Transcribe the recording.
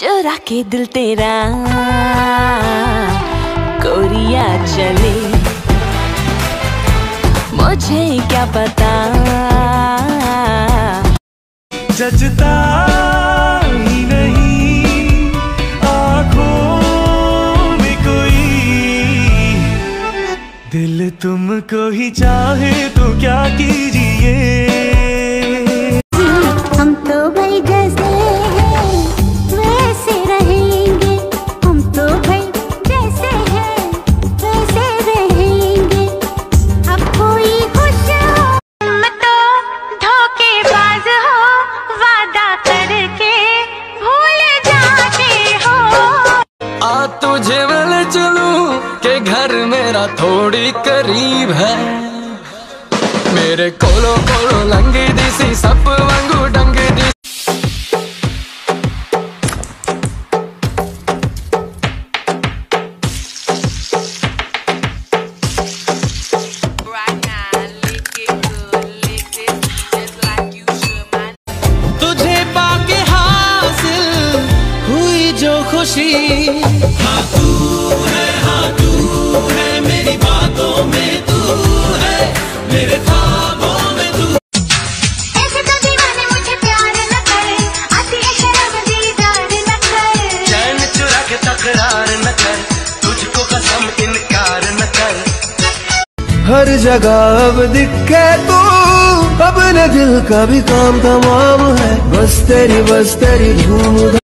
चुरा के दिल तेरा कोरिया चले, मुझे क्या पता जजता ही नहीं आँखों में कोई, दिल तुमको ही चाहे तो क्या कीजिए। हम तो भाई जैसे हैं वैसे रहेंगे, हम तो भाई जैसे हैं वैसे रहेंगे। अब कोई खुश हो तुम तो धोखेबाज हो, वादा करके भूल जाते हो। आ तुझे मिल चलूं के घर मेरा थोड़ी करीब है, मेरे कोलो कोलो लंगी दिसी सप वांगू डंगी दी। तुझे पाके हासिल हुई जो खुशी, हाँ तू है मेरी बातों में, तू है मेरे ख्वाबों में, तू। ऐसे तो दीवाने मुझे प्यार न करे, आती है शर्म दीदार न कर। चैन चुरा के तकरार न कर, तुझको कसम इनकार न कर। हर जगह अब दिखे तू, अपने दिल का भी काम तमाम है, बस तेरी धूम।